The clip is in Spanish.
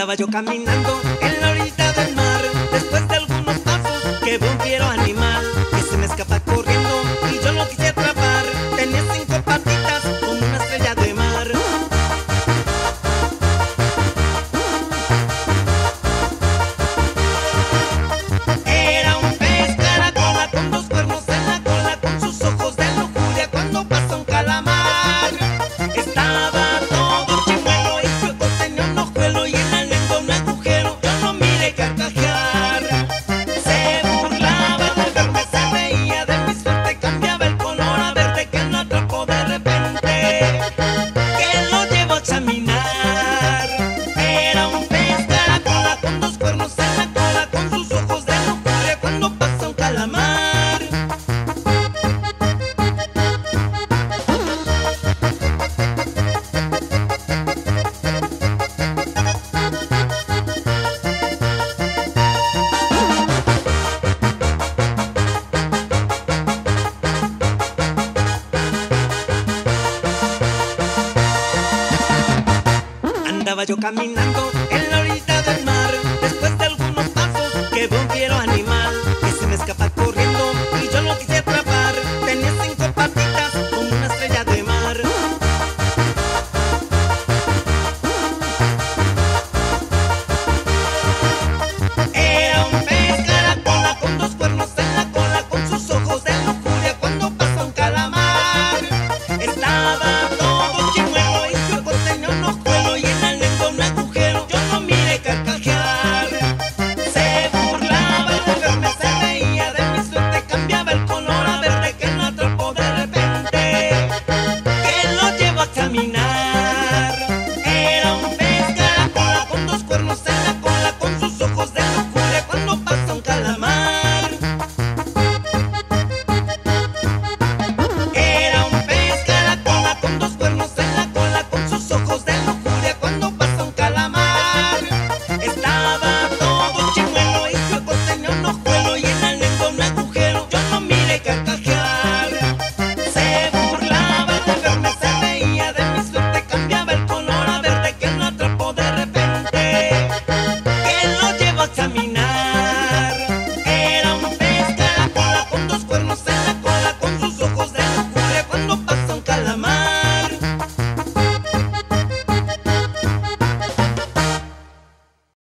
Andaba yo caminando en la orilla del mar, después de algunos pasos que veo un fiero animal que se me escapa corriendo y yo lo quise atrapar. Tenía 5 patitas como una estrella de mar. Era un pez caracola con 2 cuernos en la cola, con sus ojos de lujuria cuando pasa un calamar. Estaba todo chimuelo y su ojo tenía un ojuelo y en la lengua un agujero. Yo lo miré carcajear. Se burlaba de verme, se reía de mi suerte, cambiaba el color a verde que lo atrapó de repente, que lo llevó a examinar. Era un pez caracola con 2 cuernos en la cola, con sus ojos de lujuria cuando pasa un calamar. Andaba yo caminando